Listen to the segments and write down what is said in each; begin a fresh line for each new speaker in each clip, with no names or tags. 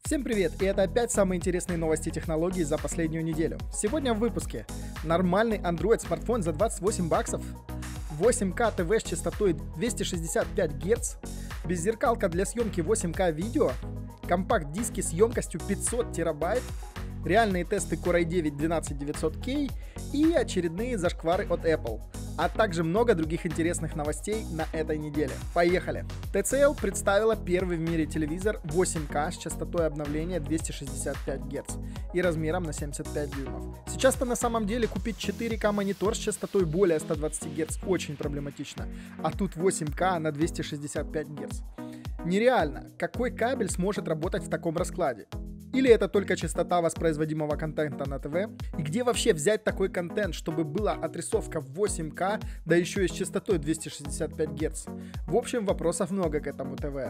Всем привет, и это опять самые интересные новости технологий за последнюю неделю. Сегодня в выпуске: нормальный Android смартфон за 28 баксов, 8К ТВ с частотой 265 Гц, беззеркалка для съемки 8К видео, компакт-диски с емкостью 500 терабайт, реальные тесты Core i9-12900K и очередные зашквары от Apple, а также много других интересных новостей на этой неделе. Поехали! TCL представила первый в мире телевизор 8К с частотой обновления 265 Гц и размером на 75 дюймов. Сейчас-то на самом деле купить 4К монитор с частотой более 120 Гц очень проблематично, а тут 8К на 265 Гц. Нереально, какой кабель сможет работать в таком раскладе? Или это только частота воспроизводимого контента на ТВ? И где вообще взять такой контент, чтобы была отрисовка в 8К, да еще и с частотой 265 Гц? В общем, вопросов много к этому ТВ.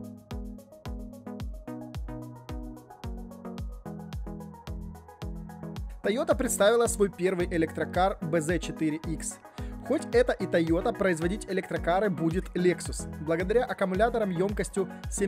Toyota представила свой первый электрокар BZ4X. Хоть это и Toyota, производить электрокары будет Lexus. Благодаря аккумуляторам емкостью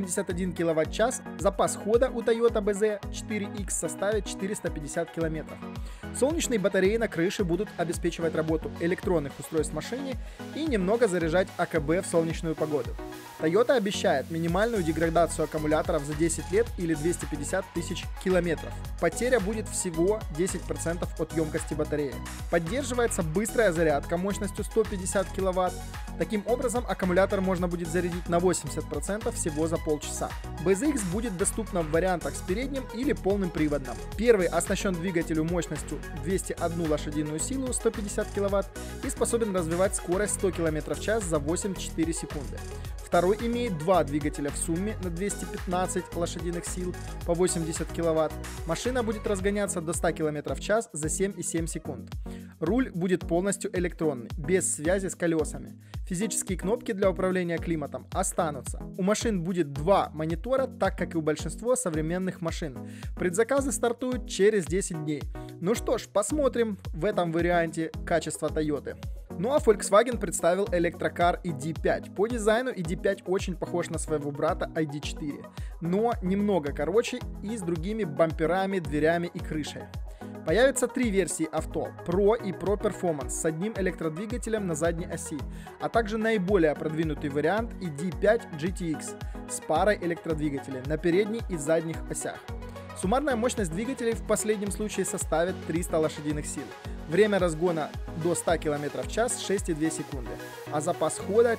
71 кВт-час запас хода у Toyota BZ4X составит 450 км. Солнечные батареи на крыше будут обеспечивать работу электронных устройств в машине и немного заряжать АКБ в солнечную погоду. Toyota обещает минимальную деградацию аккумуляторов за 10 лет или 250 тысяч километров. Потеря будет всего 10% от емкости батареи. Поддерживается быстрая зарядка мощностью 150 кВт. Таким образом, аккумулятор можно будет зарядить на 80% всего за полчаса. BZX будет доступна в вариантах с передним или полным приводом. Первый оснащен двигателем мощностью 201 лошадиную силу 150 кВт и способен развивать скорость 100 км в час за 8,4 секунды. Второй имеет два двигателя в сумме на 215 лошадиных сил по 80 кВт. Машина будет разгоняться до 100 км в час за 7,7 секунд. Руль будет полностью электронный, без связи с колесами. Физические кнопки для управления климатом останутся. У машин будет два монитора, так как и у большинства современных машин. Предзаказы стартуют через 10 дней. Ну что ж, посмотрим в этом варианте качество Toyota. Ну а Volkswagen представил электрокар ID.5. По дизайну ID.5 очень похож на своего брата ID.4, но немного короче и с другими бамперами, дверями и крышей. Появятся три версии авто: Pro и Pro Performance с одним электродвигателем на задней оси, а также наиболее продвинутый вариант ID.5 GTX с парой электродвигателей на передней и задних осях. Суммарная мощность двигателей в последнем случае составит 300 лошадиных сил. Время разгона до 100 км в час 6,2 секунды, а запас хода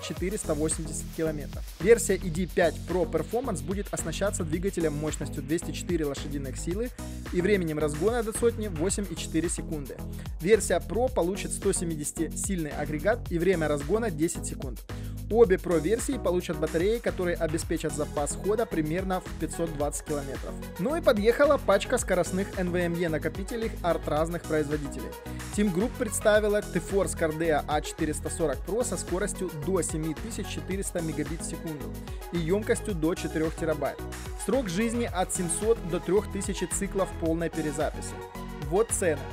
480 км. Версия ID.5 Pro Performance будет оснащаться двигателем мощностью 204 лошадиных силы и временем разгона до сотни 8,4 секунды. Версия Pro получит 170-сильный агрегат и время разгона 10 секунд. Обе Pro версии получат батареи, которые обеспечат запас хода примерно в 520 км. Ну и подъехала пачка скоростных NVMe накопителей от разных производителей. Team Group представила T-Force Cardea A440 Pro со скоростью до 7400 мегабит в секунду и емкостью до 4 терабайт. Срок жизни от 700 до 3000 циклов полной перезаписи. Вот цены.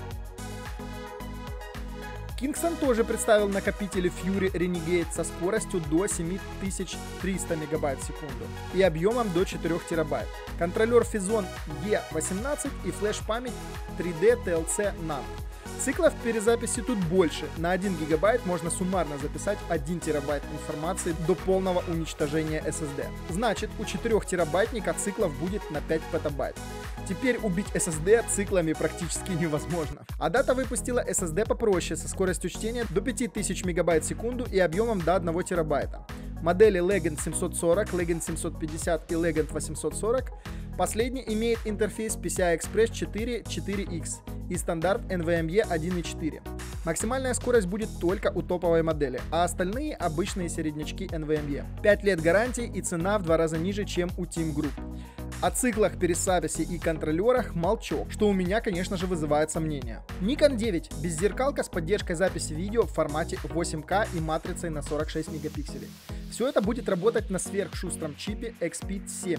Kingston тоже представил накопители Fury Renegade со скоростью до 7300 мегабайт в секунду и объемом до 4 терабайт. Контроллер Phison E18 и флеш-память 3D TLC NAND. Циклов перезаписи тут больше. На 1 гигабайт можно суммарно записать 1 терабайт информации до полного уничтожения SSD. Значит, у 4 терабайтника циклов будет на 5 петабайт. Теперь убить SSD циклами практически невозможно. А Data выпустила SSD попроще со скоростью чтения до 5000 мегабайт в секунду и объемом до 1 терабайта. Модели Legend 740, Legend 750 и Legend 840. Последний имеет интерфейс PCI-Express 4.4x и стандарт NVMe 1.4. Максимальная скорость будет только у топовой модели, а остальные обычные середнячки NVMe. 5 лет гарантии и цена в 2 раза ниже, чем у Team Group. О циклах перезаписи и контроллерах молчок, что у меня, конечно же, вызывает сомнения. Nikon 9 – беззеркалка с поддержкой записи видео в формате 8К и матрицей на 46 мегапикселей. Все это будет работать на сверхшустром чипе XPID 7.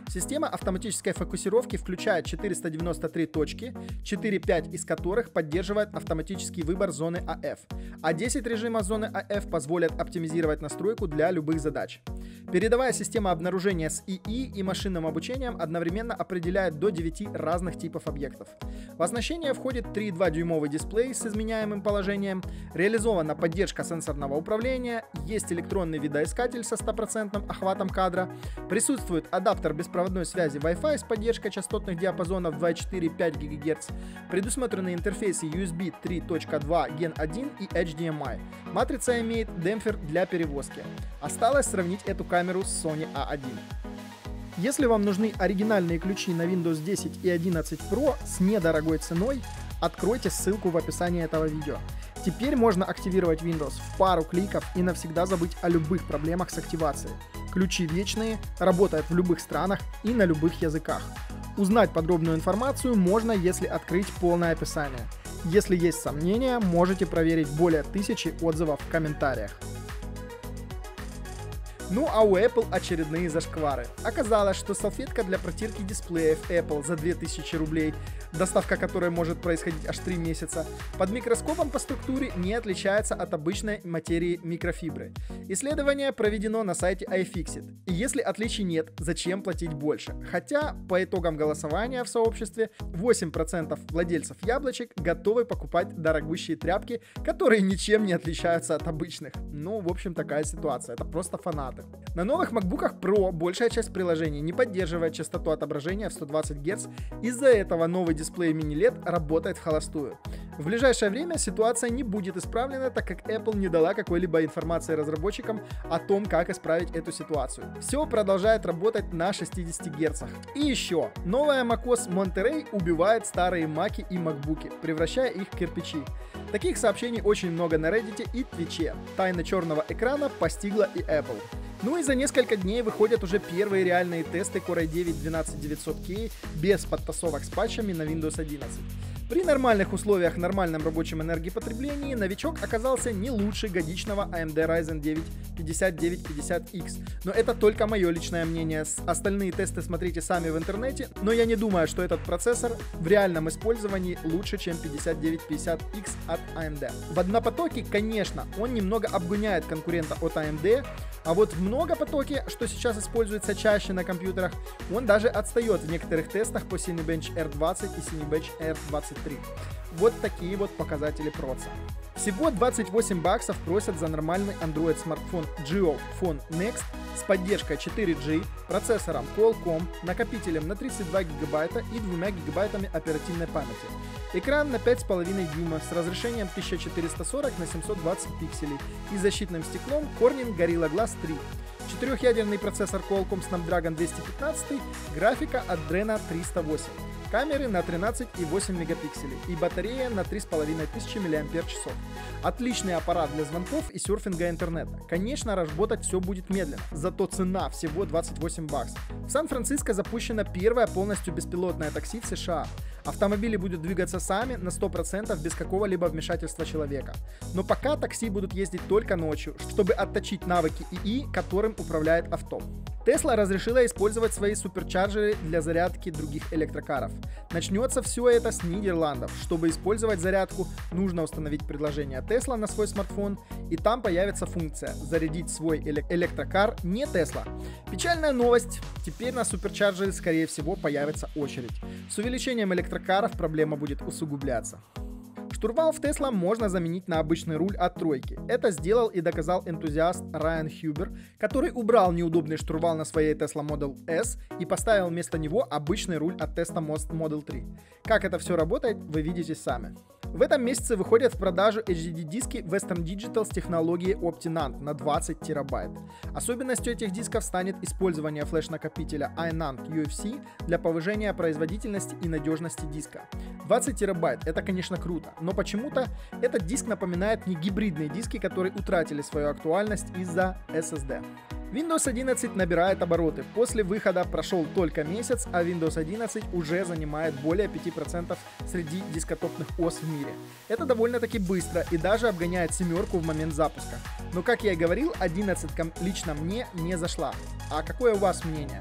Система автоматической фокусировки включает 493 точки, 4-5 из которых поддерживает автоматический выбор зоны AF, а 10 режимов зоны AF позволят оптимизировать настройку для любых задач. Передовая система обнаружения с ИИ и машинным обучением одновременно определяет до 9 разных типов объектов. В оснащение входит 3,2-дюймовый дисплей с изменяемым положением, реализована поддержка сенсорного управления, есть электронный видоискатель со 100% охватом кадра, присутствует адаптер беспроводной связи Wi-Fi с поддержкой частотных диапазонов 2,4 и 5 ГГц, предусмотрены интерфейсы USB 3.2 Gen 1 и HDMI. Матрица имеет демпфер для перевозки. Осталось сравнить эту камеру с Sony A1. Если вам нужны оригинальные ключи на Windows 10 и 11 Pro с недорогой ценой, откройте ссылку в описании этого видео. Теперь можно активировать Windows в пару кликов и навсегда забыть о любых проблемах с активацией. Ключи вечные, работают в любых странах и на любых языках. Узнать подробную информацию можно, если открыть полное описание. Если есть сомнения, можете проверить более 1000 отзывов в комментариях. Ну а у Apple очередные зашквары. Оказалось, что салфетка для протирки дисплеев Apple за 2000 рублей, доставка которой может происходить аж 3 месяца, под микроскопом по структуре не отличается от обычной материи микрофибры. Исследование проведено на сайте iFixit. И если отличий нет, зачем платить больше? Хотя по итогам голосования в сообществе 8% владельцев яблочек готовы покупать дорогущие тряпки, которые ничем не отличаются от обычных. Ну, в общем, такая ситуация. Это просто фанаты. На новых MacBook Pro большая часть приложений не поддерживает частоту отображения в 120 Гц, из-за этого новый дисплей Mini LED работает в холостую. В ближайшее время ситуация не будет исправлена, так как Apple не дала какой-либо информации разработчикам о том, как исправить эту ситуацию. Все продолжает работать на 60 Гц. И еще, новая macOS Monterey убивает старые Mac'и и MacBook'и, превращая их в кирпичи. Таких сообщений очень много на Reddit и Twitch'е. Тайна черного экрана постигла и Apple. Ну и за несколько дней выходят уже первые реальные тесты Core i9-12900K без подтасовок с патчами на Windows 11. При нормальных условиях, нормальном рабочем энергопотреблении, новичок оказался не лучше годичного AMD Ryzen 9 5950X. Но это только мое личное мнение. Остальные тесты смотрите сами в интернете, но я не думаю, что этот процессор в реальном использовании лучше, чем 5950X от AMD. В однопотоке, конечно, он немного обгоняет конкурента от AMD, а вот в многопотоке, что сейчас используется чаще на компьютерах, он даже отстает в некоторых тестах по Cinebench R20 и Cinebench R23. Вот такие вот показатели проца. Всего $28 просят за нормальный Android смартфон JioPhone Next с поддержкой 4G, процессором Qualcomm, накопителем на 32 ГБ и 2 ГБ оперативной памяти. Экран на 5,5 дюйма с разрешением 1440 на 720 пикселей и защитным стеклом Corning Gorilla Glass 3. Четырехъядерный процессор Qualcomm Snapdragon 215, графика Adreno 308. Камеры на 13,8 мегапикселей и батарея на 3500 мАч. Отличный аппарат для звонков и серфинга интернета. Конечно, работать все будет медленно, зато цена всего $28. В Сан-Франциско запущено первое полностью беспилотное такси в США. Автомобили будут двигаться сами на 100% без какого-либо вмешательства человека. Но пока такси будут ездить только ночью, чтобы отточить навыки ИИ, которым управляет авто. Tesla разрешила использовать свои суперчарджеры для зарядки других электрокаров. Начнется все это с Нидерландов. Чтобы использовать зарядку, нужно установить приложение Tesla на свой смартфон, и там появится функция «Зарядить свой электрокар не Tesla». Печальная новость. Теперь на суперчарджеры, скорее всего, появится очередь. С увеличением электрокаров проблема будет усугубляться. Штурвал в Tesla можно заменить на обычный руль от тройки. Это сделал и доказал энтузиаст Райан Хьюбер, который убрал неудобный штурвал на своей Tesla Model S и поставил вместо него обычный руль от Tesla Model 3. Как это все работает, вы видите сами. В этом месяце выходят в продажу HDD-диски Western Digital с технологией OptiNAND на 20 терабайт. Особенностью этих дисков станет использование флеш-накопителя iNAND UFC для повышения производительности и надежности диска. 20 терабайт — это, конечно, круто, но почему-то этот диск напоминает мне гибридные диски, которые утратили свою актуальность из-за SSD. Windows 11 набирает обороты. После выхода прошел только месяц, а Windows 11 уже занимает более 5% среди дискотопных ОС в мире. Это довольно-таки быстро и даже обгоняет семерку в момент запуска. Но, как я и говорил, 11 лично мне не зашла. А какое у вас мнение?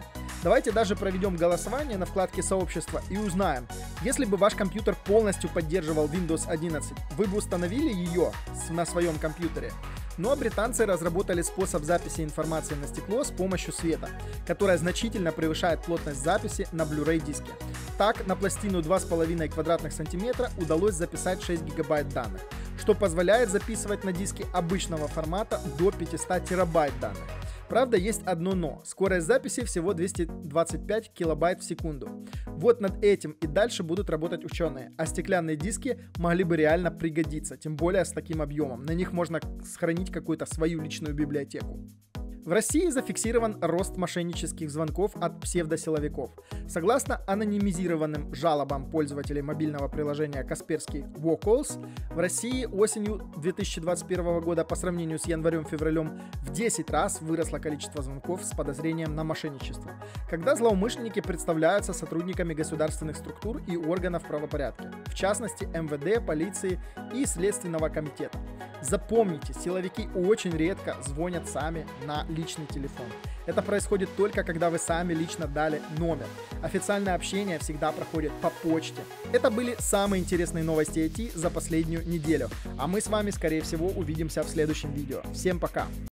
Давайте даже проведем голосование на вкладке «Сообщество» и узнаем, если бы ваш компьютер полностью поддерживал Windows 11, вы бы установили ее на своем компьютере? Ну а британцы разработали способ записи информации на стекло с помощью света, которая значительно превышает плотность записи на Blu-ray диске. Так, на пластину 2,5 квадратных сантиметра удалось записать 6 гигабайт данных, что позволяет записывать на диске обычного формата до 500 терабайт данных. Правда, есть одно но. Скорость записи всего 225 килобайт в секунду. Вот над этим и дальше будут работать ученые, а стеклянные диски могли бы реально пригодиться, тем более с таким объемом. На них можно сохранить какую-то свою личную библиотеку. В России зафиксирован рост мошеннических звонков от псевдосиловиков. Согласно анонимизированным жалобам пользователей мобильного приложения Kaspersky WoCalls, в России осенью 2021 года по сравнению с январем-февралем в 10 раз выросло количество звонков с подозрением на мошенничество, когда злоумышленники представляются сотрудниками государственных структур и органов правопорядка, в частности МВД, полиции и Следственного комитета. Запомните, силовики очень редко звонят сами на личный телефон. Это происходит только когда вы сами лично дали номер. Официальное общение всегда проходит по почте. Это были самые интересные новости IT за последнюю неделю. А мы с вами, скорее всего, увидимся в следующем видео. Всем пока!